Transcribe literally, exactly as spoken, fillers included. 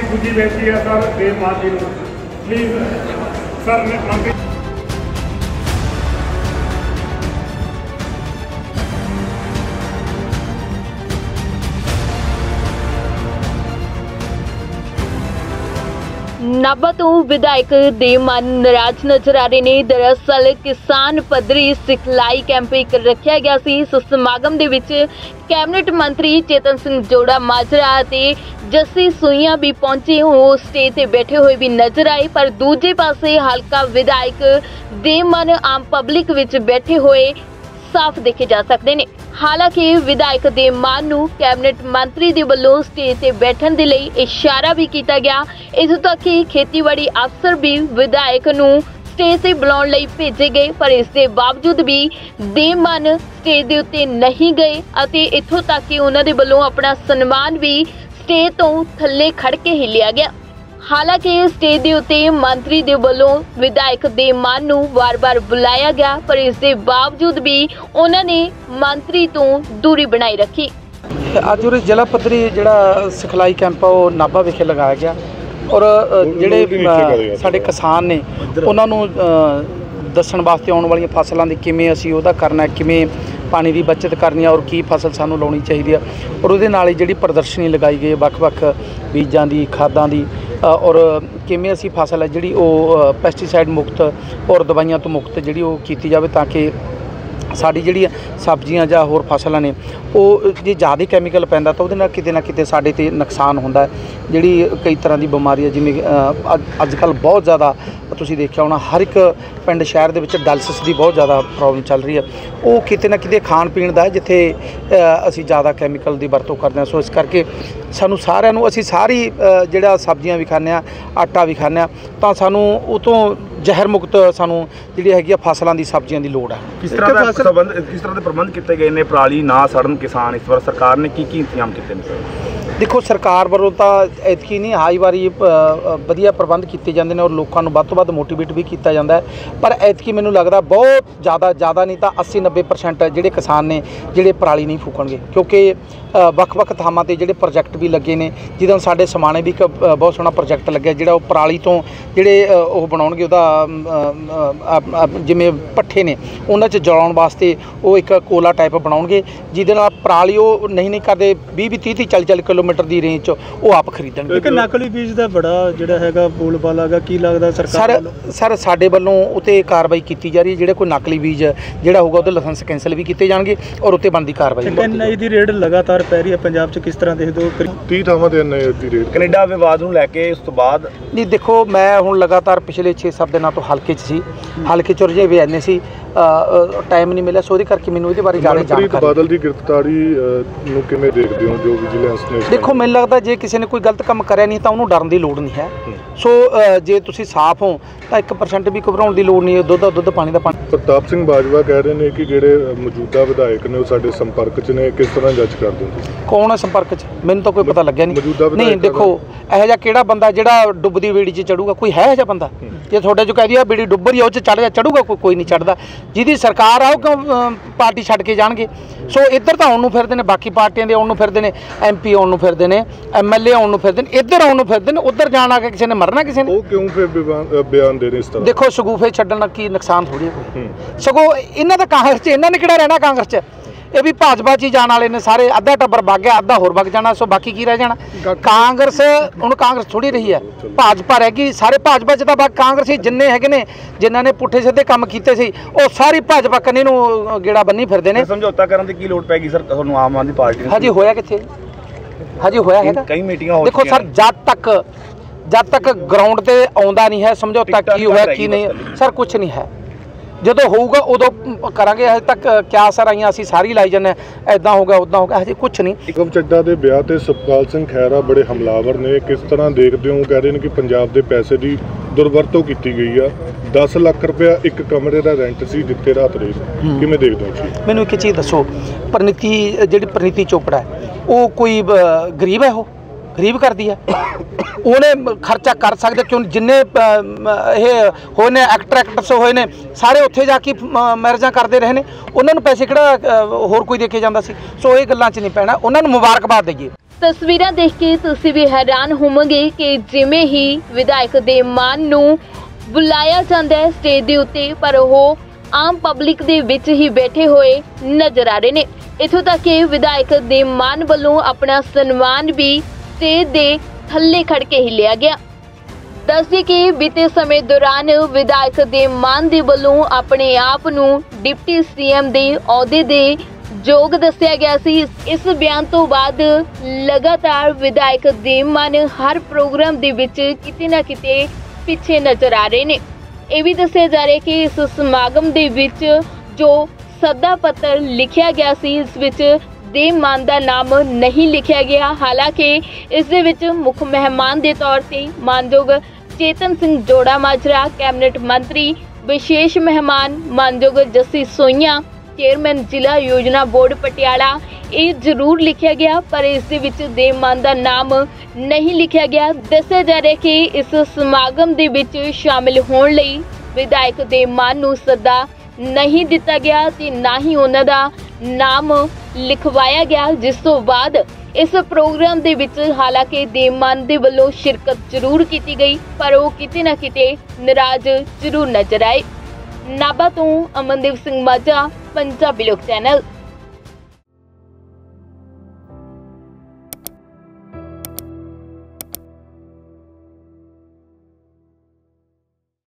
दूजी बेनती है सर देव मान जी प्लीज़ सर मंत्री नाभा तो विधायक देव मान नाराज नजर आ रहे ने। दरअसल किसान पद्धरी सिखलाई कैंप एक रखा गया सी। इस समागम दे विच कैबिनेट मंत्री चेतन सिंह जोड़ा माजरा ते जस्सी सूइया भी पहुंचे, वो स्टेज ते बैठे हुए भी नजर आए। पर दूजे पासे हल्का विधायक देव मान आम पब्लिक विच बैठे हुए साफ देखे जा सकते हैं। हालांकि विधायक देव मान नूं कैबिनेट मंत्री दे वल्लों स्टेज ते बैठण दे लई इशारा भी किया गया। इस तक कि खेतीबाड़ी अफसर भी विधायक नूं स्टेज ते बुलाउण लई भेजे गए, पर इस दे बावजूद भी देव मान स्टेज दे उत्ते नहीं गए अते इत्थों तक कि उन्हां दे वल्लों अपना सन्मान भी स्टेज तो थल्ले खड़ के ही लिया गया। हालांकि स्टेज के उत्ते मंत्री दे वल्लों विधायक देव मान नूं वार-वार बुलाया गया, पर इस दे बावजूद भी उन्होंने मंत्री तो दूरी बनाई रखी। अज उरे जिला पद्धरी जिहड़ा सिखलाई कैंप वो नाभा विखे लगाया गया और जिहड़े साडे किसान ने उन्हां नूं दस्सण वास्ते आउण वालीआं फसलां दी किवें असीं ओहदा करना, किवें पानी की बचत करनी है और की फसल सानूं लाउणी चाहीदी है और उहदे नाल ही जिहड़ी प्रदर्शनी लगाई गई वख-वख बीजां दी खादां दी और किवें असीं फसल है जिहड़ी वो पैसटीसाइड मुक्त और दवाइयां तो मुक्त जिहड़ी वो कीती जावे ताकि साडी जिहड़ी सब्जियां जां होर फसलां ने वो जे ज़्यादा कैमिकल पैंदा तो उहदे नाल किते ना किते साडे ते नुकसान हुंदा है। जिहड़ी कई तरह की बीमारी है जिवें अजकल बहुत ज़्यादा तुसीं देखिया होना हर एक पिंड शहर दे विच डायलिसिस की बहुत ज़्यादा प्रॉब्लम चल रही है। वो किते ना किते खाण पीण दा जिथे असीं ज़्यादा कैमिकल की वरतों करते हैं। सो इस करके सानूं सारिआं नूं असीं सारी जिहड़ा सब्जियां भी खाने आ आटा भी खाने आ तां सानूं उतों जहर मुक्त सानूं जिहड़ी हैगी आ फसलां दी सब्जियां दी लोड़ है। किस तरह दा प्रबंध किस तरह दे प्रबंध किए गए ने पराली ना सड़न किसान इस बार सरकार ने की की इंतजाम किए ने? देखो सरकार वालों तो ऐतकी नहीं हाई वारी वधिया प्रबंध किए जाते हैं और लोगों को वध तो वध मोटिवेट भी किया जाता है, पर ऐतकी मैनूं लगता बहुत ज़्यादा ज़्यादा नहीं तो अस्सी नब्बे परसेंट जिहड़े किसान ने जिहड़े पराली नहीं फूकणगे क्योंकि वख-वख थावां ते जिहड़े प्रोजैक्ट भी लगे ने जिद्दां साडे समाणे भी एक बहुत सोहना प्रोजैक्ट लग्या जिहड़ा वो पराली तो जिहड़े ओह बनाउणगे उहदा जिवें पट्ठे ने उन्हां च जलाउण वास्ते वो एक कोला टाइप बनाउणगे जिहदे नाल पराली वो नहीं नहीं करदे बीह बीह तीह तीह चाली चाली किलोमीटर की रेंज वो आप खरीदणगे। एक नकली बीज का बड़ा जिहड़ा हैगा बोलबाला गा की लगदा सरकार सर सर साडे वल्लों उत्ते कार्रवाई की जा रही है। जिहड़े कोई नकली बीज जिहड़ा होगा उहदे लाइसेंस कैंसल भी किए जाणगे और उत्ते बनदी कार्रवाई। एन आई दी रेड लगातार पै रही है पंजाब च, किस तरह देखदे हो? तीह थावां ते एन आई दी रेड कनेडा विवाद नूं लैके उस तो बाद नहीं देखो मैं हुण लगातार पिछले छे सत्त दिनों तो हल्के च सी हल्के च रुझे भी आने सी टाइम नहीं मिला सो करके मैनूं इहदे बारे ज़्यादा जानकारी। बादल की गिरफ्तारी नूं किवें देखदे हो जो विजिलेंस ने? देखो मैनूं लगदा जे किसी ने कोई गलत काम करिया नहीं तो उन्होंने डरन की लोड़ नहीं है। सो जे तुसीं साफ हो तो एक परसेंट भी घबराउण की लोड़ नहीं है। दुध दा दुध पानी दा पानी। प्रताप सिंह बाजवा कह रहे हैं कि जिहड़े मौजूदा विधायक ने वो साडे संपर्क च ने, किस तरह जज कर दो? कौन है संपर्क च? मैनूं तो कोई पता लग्या नहीं। नहीं देखो इहो जिहा किहड़ा बंदा जिहड़ा डुबदी बेड़ी च चढ़ूगा? कोई है इहो जिहा बंदा? जे तुहाडे चों कह दिया बेड़ी डुब रही है उस चढ़ जा चढ़ूगा? कोई कोई नहीं चढ़दा। जिहदी सरकार आ क्यों पार्टी छड्ड के जाणगे? सो इधर तो आउण नूं फिरदे ने, बाकी पार्टियां दे आउण नूं फिरदे ने, एम पी आउण नूं फिरदे ने, एम एल ए आउण नूं फिरदे ने, इधर आउण नूं फिरदे ने, उधर जाण आ के किसी ने मरना किसी ने? वो क्यों फिर बयान दे रहे इस तरह? देखो शगूफे छड्डण नाल की नुकसान थोड़ी है कोई। सगों इन्हां दा कांग्रेस च इन्हां ने किहड़ा रहना कांग्रेस च? ये भी भाजपा च जाने वाले ने सारे, अद्धा टब्बर वग गया अद्धा होर वग जाना, सो बाकी की रह जाना? कांग्रेस हुण कांग्रेस थोड़ी रही है, भाजपा रह गई। सारे भाजपा च तां कांग्रेस ही जिन्ने हैगे ने जिन्हां ने पुट्ठे सिद्धे काम कीते सी वो सारी भाजपा कन्ने नूं गेड़ा बन्नी फिरदे ने। समझौता करन दी की लोड़ पैगी सर तुहानूं आम आदमी पार्टी? हजी होया कित्थे? हजी होया हैगा? कई मीटिंगां हो देखो सर जब तक जब तक ग्राउंड ते आउंदा नहीं है समझौता की होया की नहीं सर कुछ नहीं है। ਜਦੋਂ ਹੋਊਗਾ ਉਦੋਂ ਕਰਾਂਗੇ। ਹਜੇ ਤੱਕ ਕਿਆ ਸਰ ਆਈਆਂ ਅਸੀਂ ਸਾਰੀ ਲਾਈ ਜਾਂਦੇ ਐਦਾਂ ਹੋ ਗਿਆ ਉੱਦਾਂ ਹੋ ਗਿਆ, ਹਜੇ ਕੁਛ ਨਹੀਂ। ਏਕਮ ਚੱਡਾ ਦੇ ਵਿਆਹ ਤੇ ਸੁਖਪਾਲ ਸਿੰਘ ਖਹਿਰਾ ਬੜੇ ਹਮਲਾਵਰ ਨੇ, ਕਿਸ ਤਰ੍ਹਾਂ ਦੇਖਦੇ ਹੋ? ਕਹਿ ਰਹੇ ਨੇ ਕਿ ਪੰਜਾਬ ਦੇ ਪੈਸੇ ਦੀ ਦੁਰਵਰਤੋਂ ਕੀਤੀ ਗਈ ਆ। ਦਸ ਲੱਖ ਰੁਪਇਆ ਇੱਕ ਕਮਰੇ ਦਾ ਰੈਂਟ ਸੀ ਜਿੱਥੇ ਰਾਤ ਰਹੇ, ਕਿਵੇਂ ਦੇਖਦੇ ਹੋ ਜੀ? ਮੈਨੂੰ ਇੱਕ ਚੀਜ਼ ਦੱਸੋ, ਪ੍ਰਨੀਤੀ ਜਿਹੜੀ ਪ੍ਰਨੀਤੀ ਚੋਪੜਾ ਹੈ ਉਹ ਕੋਈ ਗਰੀਬ ਹੈ? ਉਹ गरीब कर दी है उन्हें खर्चा कर सकते क्यों? जिन्ने ये होए ने एक्टर एक्ट्रेस होए ने सारे उत्थे जाके मैरिजां करते रहे ने, उन्होंने पैसे किहड़ा होर कोई दे के जांदा सी? सो ये गल्लां च नहीं पैना, उन्होंने मुबारकबाद दईए। ਤਸਵੀਰਾਂ ਦੇਖ ਕੇ ਤੁਸੀਂ ਵੀ ਹੈਰਾਨ ਹੋਵੋਗੇ ਕਿ ਜਿਵੇਂ ਹੀ ਵਿਧਾਇਕ ਦੇ ਮਾਨ ਨੂੰ ਬੁਲਾਇਆ ਜਾਂਦਾ ਹੈ ਸਟੇਜ ਦੇ ਉੱਤੇ, ਪਰ ਉਹ ਆਮ ਪਬਲਿਕ ਦੇ ਵਿੱਚ ਹੀ ਬੈਠੇ ਹੋਏ ਨਜ਼ਰ ਆ ਰਹੇ ਨੇ। ਇੱਥੋਂ ਤੱਕ ਕਿ ਵਿਧਾਇਕ ਦੇ ਮਾਨ ਵੱਲੋਂ ਆਪਣਾ ਸਨਮਾਨ ਵੀ ਸਟੇਜ ਦੇ ਥੱਲੇ ਖੜ ਕੇ ਹੀ ਲਿਆ ਗਿਆ। ਦੱਸਦੇ ਕਿ ਬੀਤੇ ਸਮੇਂ ਦੌਰਾਨ ਵਿਧਾਇਕ ਦੇ ਮਾਨ ਦੇ ਵੱਲੋਂ ਆਪਣੇ ਆਪ ਨੂੰ ਡਿਪਟੀ ਸੀਐਮ ਦੇ ਅਹੁਦੇ ਦੇ ਯੋਗ ਦੱਸਿਆ ਗਿਆ ਸੀ। ਇਸ ਬਿਆਨ ਤੋਂ ਬਾਅਦ ਲਗਾਤਾਰ ਵਿਧਾਇਕ ਦੇ ਮਾਨ ਹਰ ਪ੍ਰੋਗਰਾਮ ਦੇ ਵਿੱਚ ਕਿਤੇ ਨਾ ਕਿਤੇ ਪਿੱਛੇ ਨਜ਼ਰ ਆ ਰਹੇ ਨੇ। ਇਹ ਵੀ ਦੱਸਿਆ ਜਾ ਰਿਹਾ ਕਿ ਇਸ ਸਮਾਗਮ ਦੇ ਵਿੱਚ ਜੋ ਸੱਦਾ ਪੱਤਰ ਲਿਖਿਆ ਗਿਆ ਸੀ, ਇਸ ਵਿੱਚ ਦੇ ਮਾਨ ਦਾ ਨਾਮ ਨਹੀਂ ਲਿਖਿਆ ਗਿਆ। ਹਾਲਾਂਕਿ ਇਸ ਦੇ ਵਿੱਚ ਮੁੱਖ ਮਹਿਮਾਨ ਦੇ ਤੌਰ ਤੇ ਮਾਨਯੋਗ ਚੇਤਨ ਸਿੰਘ ਜੋੜਾ ਮਾਜਰਾ, ਕੈਬਨਿਟ ਮੰਤਰੀ, ਵਿਸ਼ੇਸ਼ ਮਹਿਮਾਨ ਮਾਨਯੋਗ ਜੱਸੀ ਸੋਈਆਂ, ਚੇਅਰਮੈਨ ਜ਼ਿਲ੍ਹਾ ਯੋਜਨਾ ਬੋਰਡ ਪਟਿਆਲਾ, ਇਹ ਜ਼ਰੂਰ ਲਿਖਿਆ ਗਿਆ, ਪਰ ਇਸ ਦੇ ਵਿੱਚ ਦੇ ਮਾਨ ਦਾ ਨਾਮ ਨਹੀਂ ਲਿਖਿਆ ਗਿਆ। ਦੱਸਿਆ ਜਾ ਰਿਹਾ ਕਿ ਇਸ ਸਮਾਗਮ ਦੇ ਵਿੱਚ ਸ਼ਾਮਿਲ ਹੋਣ ਲਈ ਵਿਧਾਇਕ ਦੇ ਮਾਨ ਨੂੰ ਸੱਦਾ ਨਹੀਂ ਦਿੱਤਾ ਗਿਆ ਤੇ ਨਾ ਹੀ ਉਹਨਾਂ ਦਾ ਨਾਮ ਲਿਖਵਾਇਆ ਗਿਆ, ਜਿਸ ਤੋਂ ਬਾਅਦ ਇਸ ਪ੍ਰੋਗਰਾਮ ਦੇ ਵਿੱਚ ਹਾਲਾਂਕਿ ਦੇ ਮਾਨ ਦੇ ਵੱਲੋਂ ਸ਼ਿਰਕਤ ਜ਼ਰੂਰ ਕੀਤੀ ਗਈ, ਪਰ ਉਹ ਕਿਤੇ ਨਾ ਕਿਤੇ ਨਾਰਾਜ਼ ਜ਼ਰੂਰ ਨਜ਼ਰ ਆਏ। ਨਾਭਾ ਤੋਂ ਅਮਨਦੀਪ ਸਿੰਘ ਮਾਝਾ, ਪੰਜਾਬੀ ਲੋਕ ਚੈਨਲ।